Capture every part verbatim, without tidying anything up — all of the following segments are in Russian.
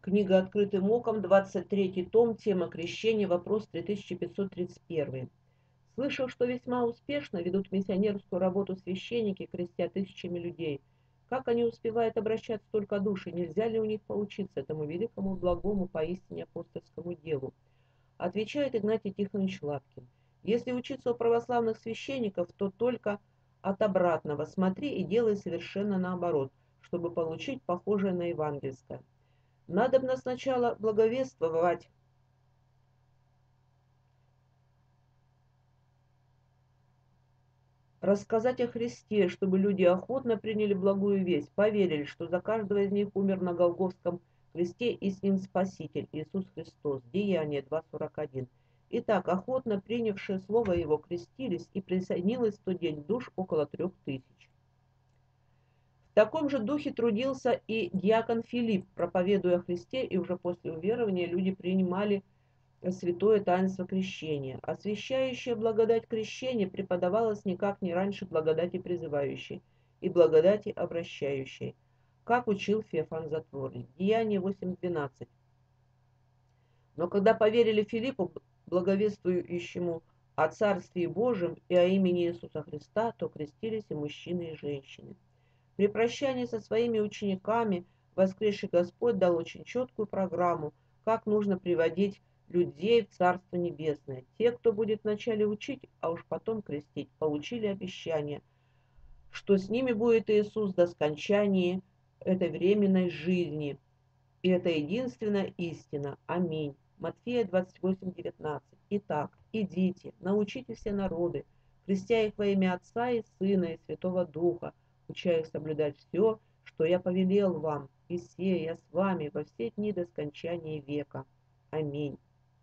Книга «Открытым оком», двадцать третий том, тема крещения, вопрос три тысячи пятьсот тридцать один. Слышал, что весьма успешно ведут миссионерскую работу священники, крестя тысячами людей. Как они успевают обращать столько душ, и нельзя ли у них поучиться этому великому, благому, поистине апостольскому делу? Отвечает Игнатий Тихонович Лапкин. Если учиться у православных священников, то только от обратного. Смотри и делай совершенно наоборот, чтобы получить похожее на евангельское. Надобно сначала благовествовать, рассказать о Христе, чтобы люди охотно приняли благую весть, поверили, что за каждого из них умер на Голгофском кресте истинный Спаситель Иисус Христос. Деяние два сорок один. Итак, охотно принявшие слово Его крестились, и присоединилось в тот день душ около трех тысяч. В таком же духе трудился и диакон Филипп, проповедуя о Христе, и уже после уверования люди принимали святое таинство крещения. Освящающая благодать крещения преподавалась никак не раньше благодати призывающей и благодати обращающей, как учил Феофан Затворник. Деяние восемь двенадцать. Но когда поверили Филиппу, благовествующему о Царстве Божьем и о имени Иисуса Христа, то крестились и мужчины, и женщины. При прощании со своими учениками воскресший Господь дал очень четкую программу, как нужно приводить людей в Царство Небесное. Те, кто будет вначале учить, а уж потом крестить, получили обещание, что с ними будет Иисус до скончания этой временной жизни. И это единственная истина. Аминь. Матфея двадцать восемь девятнадцать. Итак, идите, научите все народы, крестя их во имя Отца и Сына и Святого Духа, уча их соблюдать все, что я повелел вам, и се я с вами во все дни до скончания века. Аминь.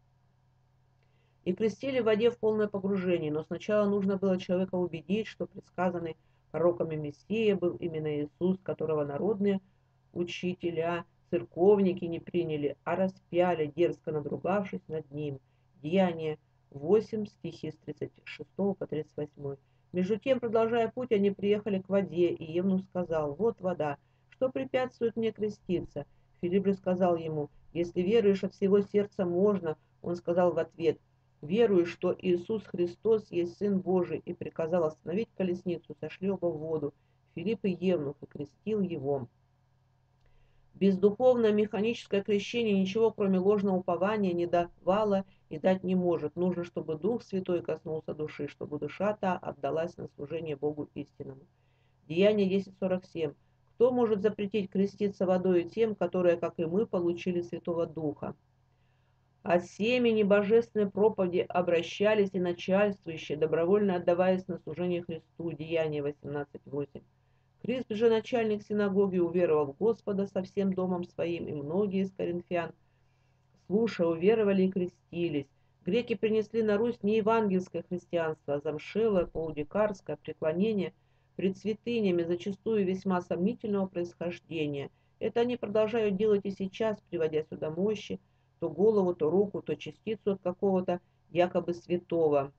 И крестили в воде в полное погружение, но сначала нужно было человека убедить, что предсказанный пророками Мессия был именно Иисус, которого народные учителя, церковники не приняли, а распяли, дерзко надругавшись над ним. Деяние восемь, стихи с тридцать шестого по тридцать восьмой. Между тем, продолжая путь, они приехали к воде, и Евнух сказал: «Вот вода, что препятствует мне креститься?» Филипп же сказал ему: «Если веруешь от всего сердца, можно». Он сказал в ответ: «Верую, что Иисус Христос есть Сын Божий», и приказал остановить колесницу, сошли оба в воду, Филипп и Евнух, и крестил его. Бездуховное механическое крещение ничего, кроме ложного упования, не давало и дать не может. Нужно, чтобы Дух Святой коснулся души, чтобы душа та отдалась на служение Богу истинному. Деяние десять сорок семь. Кто может запретить креститься водою тем, которые, как и мы, получили Святого Духа? От семени божественной проповеди обращались и начальствующие, добровольно отдаваясь на служение Христу. Деяние восемнадцать восемь. Христ же, начальник синагоги, уверовал в Господа со всем домом своим, и многие из коринфян, слушая, уверовали и крестились. Греки принесли на Русь не евангельское христианство, а замшелое, полудикарское преклонение пред святынями, зачастую весьма сомнительного происхождения. Это они продолжают делать и сейчас, приводя сюда мощи, то голову, то руку, то частицу от какого-то якобы святого.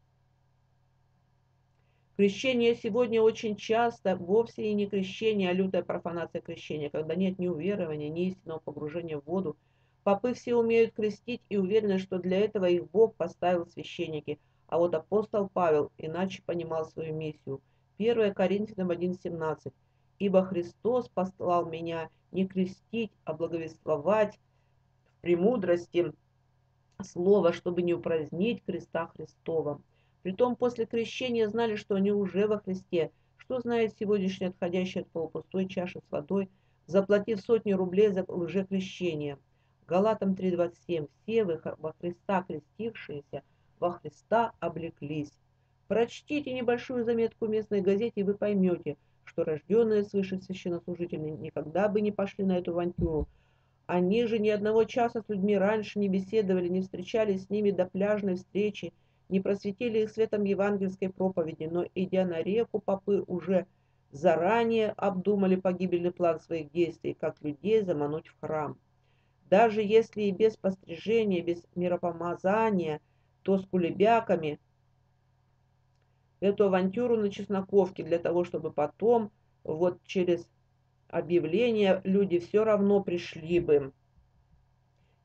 Крещение сегодня очень часто вовсе и не крещение, а лютая профанация крещения, когда нет ни уверования, ни истинного погружения в воду. Попы все умеют крестить и уверены, что для этого их Бог поставил священники, а вот апостол Павел иначе понимал свою миссию. первое Коринфянам один семнадцать. «Ибо Христос послал меня не крестить, а благовествовать в премудрости слова, чтобы не упразднить креста Христова». Притом после крещения знали, что они уже во Христе. Что знает сегодняшний отходящий от полупустой чаши с водой, заплатив сотни рублей за лжекрещение? Галатам три двадцать семь. Все вы во Христа крестившиеся, во Христа облеклись. Прочтите небольшую заметку в местной газете, и вы поймете, что рожденные свыше священнослужители никогда бы не пошли на эту авантюру. Они же ни одного часа с людьми раньше не беседовали, не встречались с ними до пляжной встречи, не просветили их светом евангельской проповеди, но, идя на реку, попы уже заранее обдумали погибельный план своих действий, как людей замануть в храм. Даже если и без пострижения, без миропомазания, то с кулебяками эту авантюру на Чесноковке, для того, чтобы потом, вот через объявление, люди все равно пришли бы.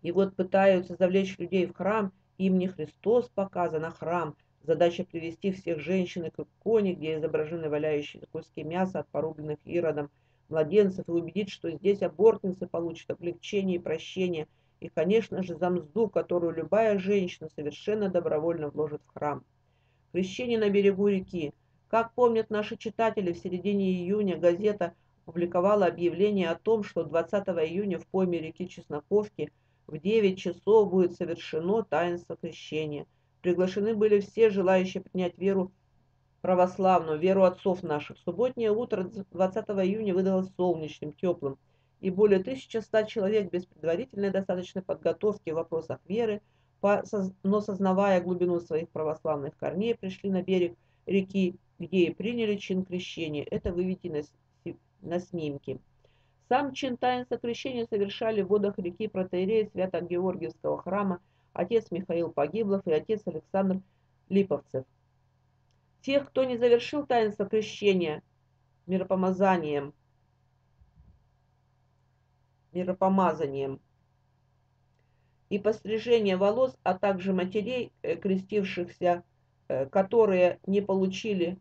И вот пытаются завлечь людей в храм, им не Христос показан, а храм. Задача привести всех женщин к иконе, где изображены валяющиеся куски мяса от порубленных Иродом младенцев, и убедить, что здесь абортницы получат облегчение и прощение, и, конечно же, за мзду, которую любая женщина совершенно добровольно вложит в храм. Крещение на берегу реки. Как помнят наши читатели, в середине июня газета опубликовала объявление о том, что двадцатого июня в пойме реки Чесноковки в девять часов будет совершено таинство крещения. Приглашены были все желающие принять веру православную, веру отцов наших. Субботнее утро двадцатого июня выдалось солнечным, теплым, и более тысячи ста человек без предварительной достаточной подготовки в вопросах веры, но сознавая глубину своих православных корней, пришли на берег реки, где и приняли чин крещения. Это вы видите на, на снимке. Сам чин таинства крещения совершали в водах реки протоиерей Свято-Георгиевского храма отец Михаил Погиблов и отец Александр Липовцев. Тех, кто не завершил таинство крещения миропомазанием, миропомазанием и пострижение волос, а также матерей, крестившихся, которые не получили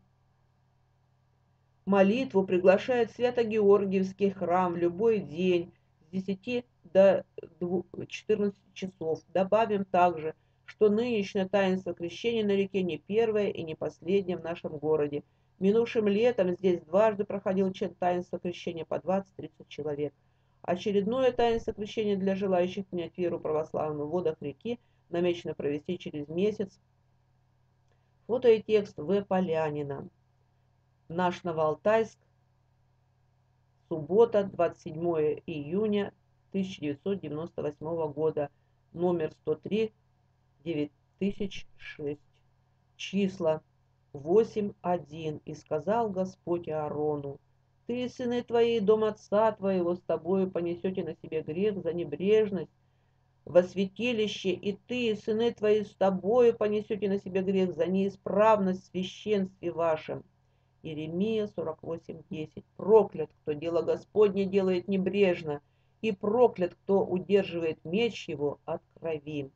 молитву, приглашает в Свято-Георгиевский храм в любой день с десяти до четырнадцати часов. Добавим также, что нынешнее таинство крещения на реке не первое и не последнее в нашем городе. Минувшим летом здесь дважды проходил чин таинства крещения по двадцать-тридцать человек. Очередное таинство крещения для желающих принять веру православную в водах реки намечено провести через месяц. Фото и текст В. Полянина. Наш Новоалтайск. Суббота, двадцать седьмое июня тысяча девятьсот девяносто восьмого года. Номер сто три, девять тысяч шесть. Числа восемь один. И сказал Господь Аарону: ты и сыны твои, дом отца твоего, с тобою понесете на себе грех за небрежность во святилище, и ты и сыны твои с тобою понесете на себе грех за неисправность в священстве вашем. Иеремия сорок восемь десять. Проклят, кто дело Господне делает небрежно, и проклят, кто удерживает меч его от крови.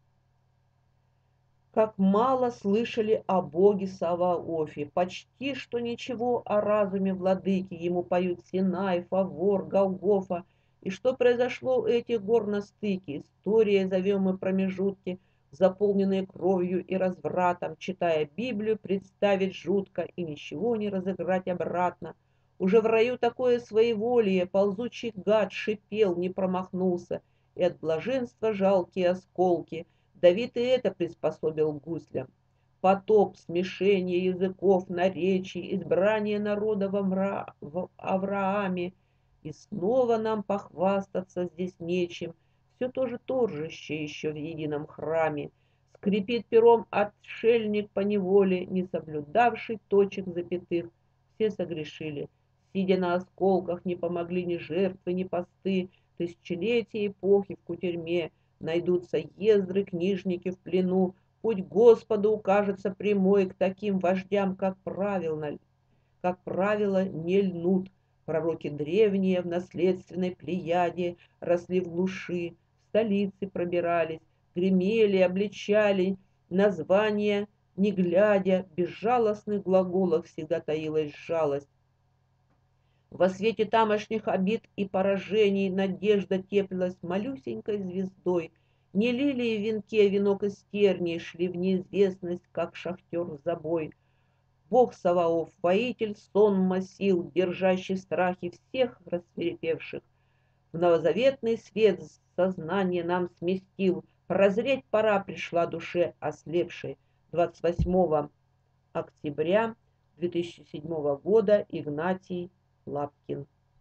Как мало слышали о Боге Саваофе, почти что ничего о разуме владыки, ему поют Синай, Фавор, Голгофа. И что произошло у этих гор на стыке? История, зовем мы промежутки, заполненные кровью и развратом, читая Библию, представить жутко и ничего не разыграть обратно. Уже в раю такое своеволие, ползучий гад шипел, не промахнулся, и от блаженства жалкие осколки. Давид и это приспособил гуслям. Потоп, смешение языков, наречий, избрание народа в, Амра... в Аврааме. И снова нам похвастаться здесь нечем, все то же торжище еще в едином храме. Скрипит пером отшельник по неволе, не соблюдавший точек запятых. Все согрешили. Сидя на осколках, не помогли ни жертвы, ни посты. Тысячелетия эпохи в кутерьме. Найдутся ездры, книжники в плену. Путь Господу укажется прямой к таким вождям, как правило, как правило, не льнут. Пророки древние в наследственной плеяде росли в глуши, в столице пробирались, гремели, обличали, названия, не глядя, в безжалостных глаголах всегда таилась жалость. Во свете тамошних обид и поражений надежда теплилась малюсенькой звездой. Не лилии в венке, венок из тернии, шли в неизвестность, как шахтер в забой. Бог Саваоф, воитель сонма сил, держащий в страхе всех рассвирепевших, в новозаветный свет сознание нам сместил. Прозреть пора пришла душе ослепшей. двадцать восьмого октября две тысячи седьмого года. Игнатий Лапкин.